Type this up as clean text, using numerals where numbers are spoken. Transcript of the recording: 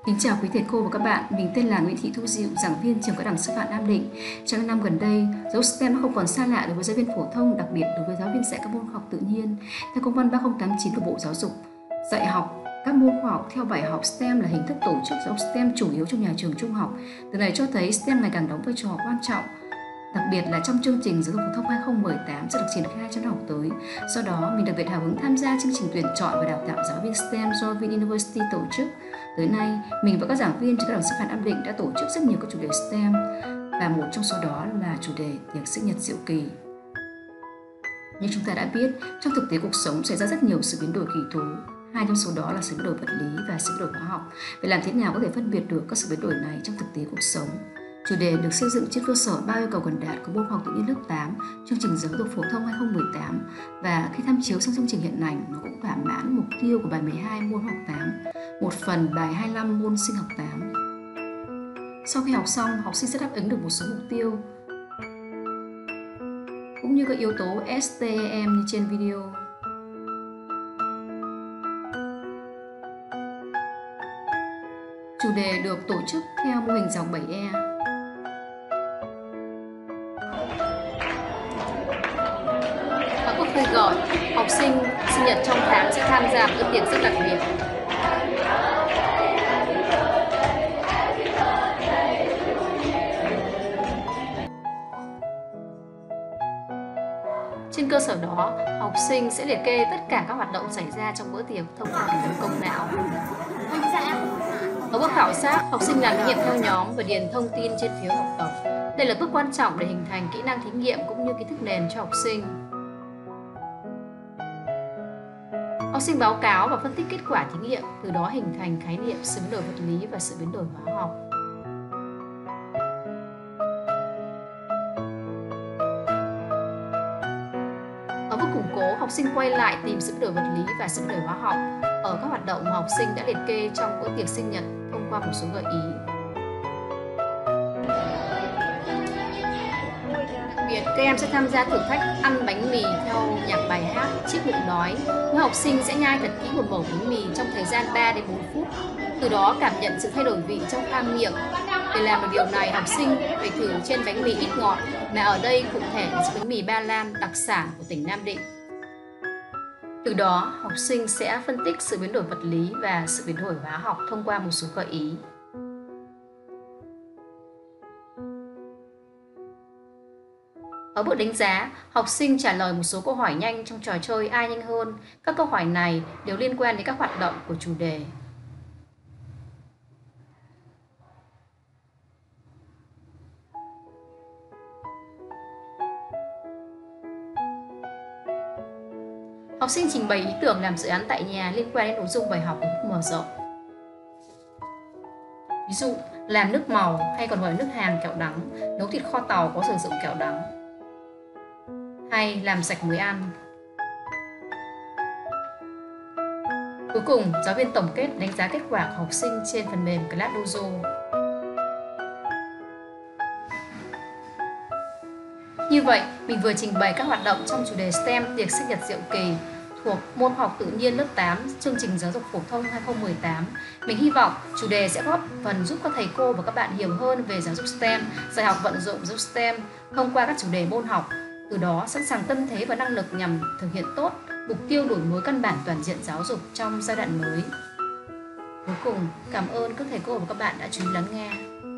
Kính chào quý thầy cô và các bạn, mình tên là Nguyễn Thị Thu Diệu, giảng viên trường Cao đẳng Sư phạm Nam Định. Trong những năm gần đây, giáo dục STEM không còn xa lạ đối với giáo viên phổ thông, đặc biệt đối với giáo viên dạy các môn khoa học tự nhiên. Theo công văn 3089 của Bộ Giáo dục, dạy học các môn khoa học theo bài học STEM là hình thức tổ chức giáo dục STEM chủ yếu trong nhà trường trung học. Từ này cho thấy STEM ngày càng đóng vai trò quan trọng, đặc biệt là trong chương trình giáo dục phổ thông 2018 sẽ được triển khai trong năm học tới. Do đó, mình đặc biệt hào hứng tham gia chương trình tuyển chọn và đào tạo giáo viên STEM do VinUniversity tổ chức. Tới nay, mình và các giảng viên trường Cao đẳng Sư phạm Nam Định đã tổ chức rất nhiều các chủ đề STEM và một trong số đó là chủ đề tiệc sinh nhật diệu kỳ. Như chúng ta đã biết, trong thực tế cuộc sống xảy ra rất nhiều sự biến đổi kỳ thú. Hai trong số đó là sự biến đổi vật lý và sự biến đổi hóa học. Vậy làm thế nào có thể phân biệt được các sự biến đổi này trong thực tế cuộc sống? Chủ đề được xây dựng trên cơ sở 3 yêu cầu cần đạt của môn khoa học tự nhiên lớp 8, chương trình giáo dục phổ thông 2018, và khi tham chiếu sang chương trình hiện hành, nó cũng thỏa mãn mục tiêu của bài 12 môn học 8, một phần bài 25 môn sinh học 8. Sau khi học xong, học sinh sẽ đáp ứng được một số mục tiêu cũng như các yếu tố STEM như trên video. Chủ đề được tổ chức theo mô hình dòng 7E. Và có khơi gọi học sinh sinh nhật trong tháng sẽ tham gia một bữa tiệc rất đặc biệt. Trên cơ sở đó, học sinh sẽ liệt kê tất cả các hoạt động xảy ra trong bữa tiệc thông qua hình công não. Ở bước khảo sát, học sinh làm thí nghiệm theo nhóm và điền thông tin trên phiếu học tập. Đây là bước quan trọng để hình thành kỹ năng thí nghiệm cũng như kiến thức nền cho học sinh. Học sinh báo cáo và phân tích kết quả thí nghiệm, từ đó hình thành khái niệm sự biến đổi vật lý và sự biến đổi hóa học. Ở bước củng cố, học sinh quay lại tìm sự biến đổi vật lý và sự biến đổi hóa học ở các hoạt động mà học sinh đã liệt kê trong bữa tiệc sinh nhật thông qua một số gợi ý. Đặc biệt, các em sẽ tham gia thử thách ăn bánh mì theo nhạc bài hát Chiếc bụng đói. Mỗi học sinh sẽ nhai thật kỹ một mẩu bánh mì trong thời gian 3 đến 4 phút. Từ đó cảm nhận sự thay đổi vị trong khoang miệng. Để làm được điều này, học sinh phải thử trên bánh mì ít ngọt, mà ở đây cụ thể là bánh mì Ba Lan đặc sản của tỉnh Nam Định. Từ đó, học sinh sẽ phân tích sự biến đổi vật lý và sự biến đổi hóa học thông qua một số gợi ý. Ở bước đánh giá, học sinh trả lời một số câu hỏi nhanh trong trò chơi Ai nhanh hơn. Các câu hỏi này đều liên quan đến các hoạt động của chủ đề. Học sinh trình bày ý tưởng làm dự án tại nhà liên quan đến nội dung bài học ở mức mở rộng. Ví dụ, làm nước màu hay còn gọi là nước hàn kẹo đắng, nấu thịt kho tàu có sử dụng kẹo đắng. Hay làm sạch mới ăn. Cuối cùng, giáo viên tổng kết đánh giá kết quả của học sinh trên phần mềm ClassDojo. Như vậy, mình vừa trình bày các hoạt động trong chủ đề STEM tiệc sinh nhật diệu kỳ thuộc môn học tự nhiên lớp 8, chương trình giáo dục phổ thông 2018. Mình hy vọng chủ đề sẽ góp phần giúp các thầy cô và các bạn hiểu hơn về giáo dục STEM, dạy học vận dụng giáo dục STEM thông qua các chủ đề môn học. Từ đó sẵn sàng tâm thế và năng lực nhằm thực hiện tốt mục tiêu đổi mới căn bản toàn diện giáo dục trong giai đoạn mới. Cuối cùng, cảm ơn các thầy cô và các bạn đã chú ý lắng nghe.